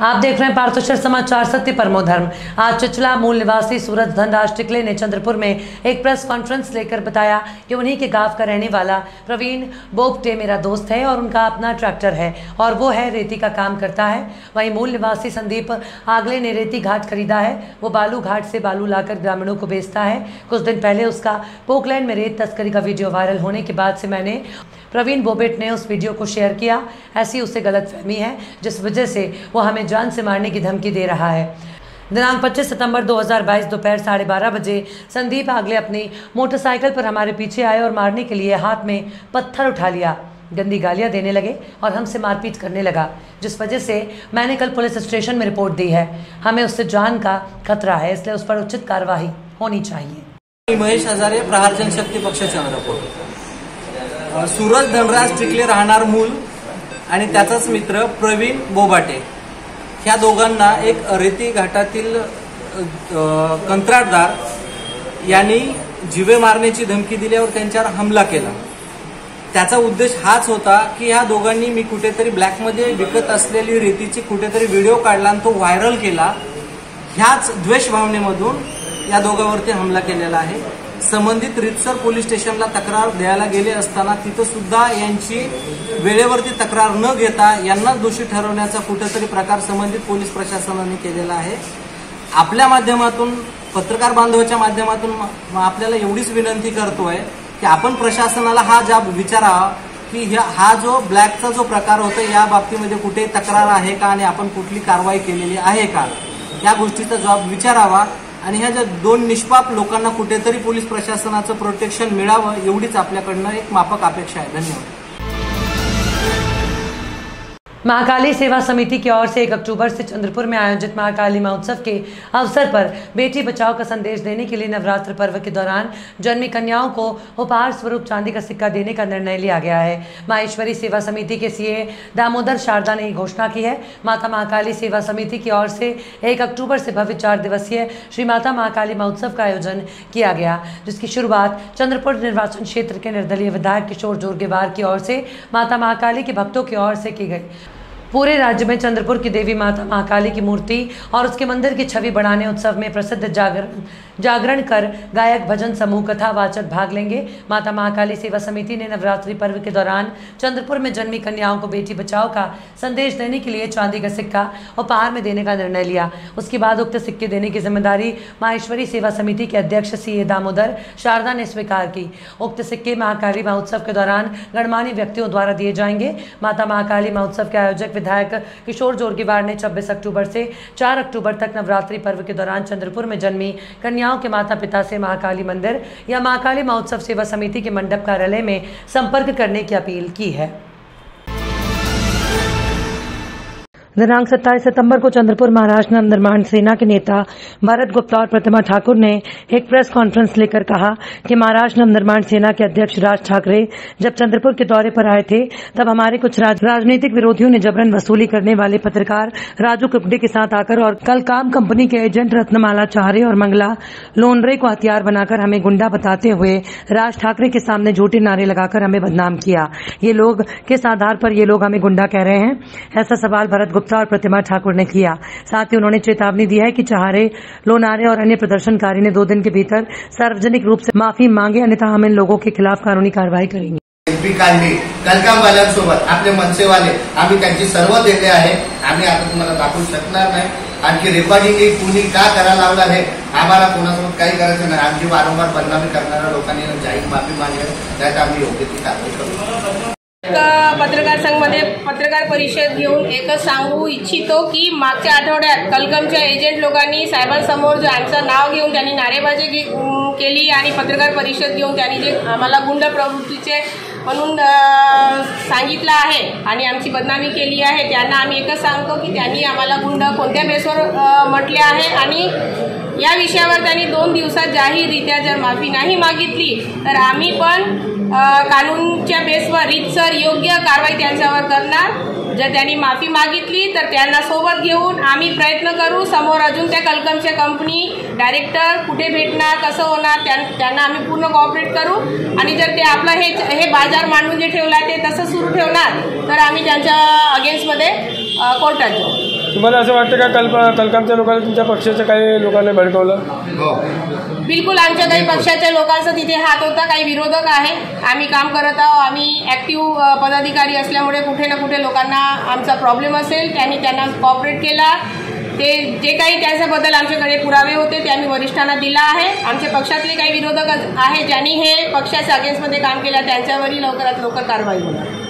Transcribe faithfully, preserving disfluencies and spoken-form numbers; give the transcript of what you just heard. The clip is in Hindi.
आप देख रहे हैं पार्थोशर समाचार सत्य परमो धर्म। आज चिचला मूल निवासी सूरज धनराज टिकले ने चंद्रपुर में एक प्रेस कॉन्फ्रेंस लेकर बताया कि उन्हीं के गांव का रहने वाला प्रवीण बोपटे मेरा दोस्त है और उनका अपना ट्रैक्टर है और वो है रेती का काम करता है। वहीं मूल निवासी संदीप आगले ने रेती घाट खरीदा है। वो बालू घाट से बालू लाकर ग्रामीणों को बेचता है। कुछ दिन पहले उसका पोकलैंड में रेत तस्करी का वीडियो वायरल होने के बाद से मैंने प्रवीण बोबेट ने उस वीडियो को शेयर किया। ऐसी उससे गलतफहमी है जिस वजह से वो हमें जान से मारने की धमकी दे रहा है। दिनांक पच्चीस सितंबर दो हज़ार बाईस दोपहर साढ़े बारह बजे संदीप आगले अपनी मोटरसाइकिल पर हमारे पीछे आए और मारने के लिए हाथ में पत्थर उठा लिया, गंदी गालियां देने लगे और हमसे मारपीट करने लगा, जिस वजह से मैंने कल पुलिस स्टेशन में रिपोर्ट दी है। हमें उससे जान का खतरा है, इसलिए उस पर उचित कार्रवाई होनी चाहिए। महेश हजारे, प्रहार जनशक्ती पक्ष चंद्रपूर। सूरज धनराज टिकले राहणार मूल आणि त्याचाच मित्र प्रवीण बोबाटे ह्या दोघांना एक रेती घाटातील कंत्राटदार यांनी जीवे मारण्याची धमकी दिल्यावर त्यांच्यावर हमला केला। त्याचा उद्देश हाच होता की ह्या दोघांनी मी कुठेतरी ब्लॅकमध्ये विकत असलेली रेतीची कुठेतरी व्हिडिओ काढला आणि तो व्हायरल केला। ह्याच द्वेष भावनेमधून या दोघांवरती हमला केलेला आहे। संबंधित रितसर पोलीस स्टेशनला तक्रार द्यायला गेले असताना तिथं सुद्धा यांची वेळेवरती तक्रार न घेता यांना दोषी ठरवण्याचा कुठेतरी प्रकार संबंधित पोलीस प्रशासनाने केलेला आहे। आपल्या माध्यमातून पत्रकार बांधवाच्या माध्यमातून आपल्याला एवढीच विनंती करतोय की आपण प्रशासनाला हा जाब विचारावा की हा जो ब्लॅकचा जो प्रकार होता या बाबतीमध्ये कुठे तक्रार आहे का आणि आपण कुठली कारवाई केलेली आहे का, या गोष्टीचा जबाब विचारावा आणि ह्या ज्या दोन निष्पाप लोकांना कुठेतरी पोलीस प्रशासनाचं प्रोटेक्शन मिळावं एवढीच आपल्याकडनं एक माफक अपेक्षा आहे। धन्यवाद। महाकाली सेवा समिति की ओर से एक अक्टूबर से चंद्रपुर में आयोजित महाकाली महोत्सव के अवसर पर बेटी बचाओ का संदेश देने के लिए नवरात्र पर्व के दौरान जन्मी कन्याओं को उपहार स्वरूप चांदी का सिक्का देने का निर्णय लिया गया है। माहेश्वरी सेवा समिति के सीए दामोदर शारदा ने घोषणा की है। माता महाकाली सेवा समिति की ओर से एक अक्टूबर से भव्य चार दिवसीय श्री माता महाकाली महोत्सव का आयोजन किया गया, जिसकी शुरुआत चंद्रपुर निर्वाचन क्षेत्र के निर्दलीय विधायक किशोर जोरगेवार की ओर से माता महाकाली के भक्तों की ओर से की गई। पूरे राज्य में चंद्रपुर की देवी माता महाकाली की मूर्ति और उसके मंदिर की छवि बढ़ाने उत्सव में प्रसिद्ध जागरण जागरण कर गायक भजन समूह कथा वाचक भाग लेंगे। माता महाकाली सेवा समिति ने नवरात्रि पर्व के दौरान चंद्रपुर में जन्मी कन्याओं को बेटी बचाओ का संदेश देने के लिए चांदी का सिक्का उपहार में देने का निर्णय लिया। उसके बाद उक्त सिक्के देने की जिम्मेदारी माहेश्वरी सेवा समिति के अध्यक्ष सीए दामोदर शारदा ने स्वीकार की। उक्त सिक्के महाकाली महोत्सव के दौरान गणमान्य व्यक्तियों द्वारा दिए जाएंगे। माता महाकाली महोत्सव के आयोजक विधायक किशोर जोरगेवार ने छब्बीस अक्टूबर से चार अक्टूबर तक नवरात्रि पर्व के दौरान चंद्रपुर में जन्मी कन्याओं के माता पिता से महाकाली मंदिर या महाकाली महोत्सव सेवा समिति के मंडप कार्यालय में संपर्क करने की अपील की है। दिनांक सत्ताईस सितंबर को चंद्रपुर महाराष्ट्र नवनिर्माण सेना के नेता भरत गुप्ता और प्रतिमा ठाकुर ने एक प्रेस कॉन्फ्रेंस लेकर कहा कि महाराष्ट्र नवनिर्माण सेना के अध्यक्ष राज ठाकरे जब चंद्रपुर के दौरे पर आए थे तब हमारे कुछ राज, राजनीतिक विरोधियों ने जबरन वसूली करने वाले पत्रकार राजू कुपडे के साथ आकर और कल काम कंपनी के एजेंट रत्नमाला चाहरे और मंगला लोनरे को हथियार बनाकर हमें गुंडा बताते हुए राज ठाकरे के सामने झूठे नारे लगाकर हमें बदनाम किया। ये लोग किस आधार पर ये लोग हमें गुंडा कह रहे हैं, ऐसा सवाल भरत गुप्ता और प्रतिमा ठाकुर ने किया। साथ ही उन्होंने चेतावनी दी है कि चाहरे, लोनारे और अन्य प्रदर्शनकारी ने दो दिन के भीतर सार्वजनिक रूप से माफी मांगे, अन्यथा हम इन लोगों के खिलाफ कानूनी कार्रवाई करेंगे। काढली कलकामवाल्यांसोबत आपले मनसेवाले आम्ही त्यांची सर्व दिले आहे। आम्ही आता तुम्हाला दाखवू शकणार नाही। आणखी रेकॉर्डिंग कुणी का करायला लावलं आहे आम्हाला कोणासोबत काही करायचं नाही। आमची वारंवार बदनामी करणाऱ्या लोकांनी जाहीर माफी मागली, त्यात आम्ही योग्य ती कारवाई करू। पत्रकार संघमध्ये पत्रकार परिषद घेऊन एकच सांगू इच्छितो की मागच्या आठवड्यात कलकमच्या एजंट लोकांनी साहेबांसमोर जो आमचं नाव घेऊन त्यांनी नारेबाजी केली आणि पत्रकार परिषद घेऊन त्यांनी जे आम्हाला गुंड प्रवृत्तीचे म्हणून सांगितलं आहे आणि आमची बदनामी केली आहे, त्यांना आम्ही एकच सांगतो की त्यांनी आम्हाला गुंड कोणत्या बेसवर म्हटले आहे आणि या विषयावर त्यांनी दोन दिवसात जाहीररित्या जर माफी नाही मागितली तर आम्ही पण कानूनच्या बेसवर रीतसर योग्य कारवाई त्यांच्यावर करणार। जर त्यांनी माफी मागितली तर त्यांना सोबत घेऊन आम्ही प्रयत्न करू। समोर अजून त्या कलकमच्या कंपनी डायरेक्टर कुठे भेटणार, कसं होणार, त्यांना आम्ही पूर्ण कोऑपरेट करू आणि जर ते आपलं हे हे बाजार मांडून जे ठेवला ते तसं सुरू ठेवणार तर आम्ही त्यांच्या अगेन्स्टमध्ये कोर्टात जाऊ। तुम्हाला असं वाटतं का कल कलकामच्या लोकांना तुमच्या पक्षाच्या काही लोकांनी भडकवलं? हो. बिलकुल आमच्या काही पक्षाच्या लोकांचा तिथे हात होता, काही विरोधक आहे. आम्ही काम करत आहोत, आम्ही ऍक्टिव्ह पदाधिकारी असल्यामुळे कुठे ना कुठे लोकांना आमचा प्रॉब्लेम असेल त्यांनी त्यांना कॉपरेट केला. ते जे काही त्याच्याबद्दल आमच्याकडे पुरावे होते ते आम्ही वरिष्ठांना दिला आहे. आमच्या पक्षातले काही विरोधक आहे ज्यांनी हे पक्षाच्या अगेन्स्टमध्ये काम केलं त्यांच्यावरही लवकरात लवकर कारवाई होणार.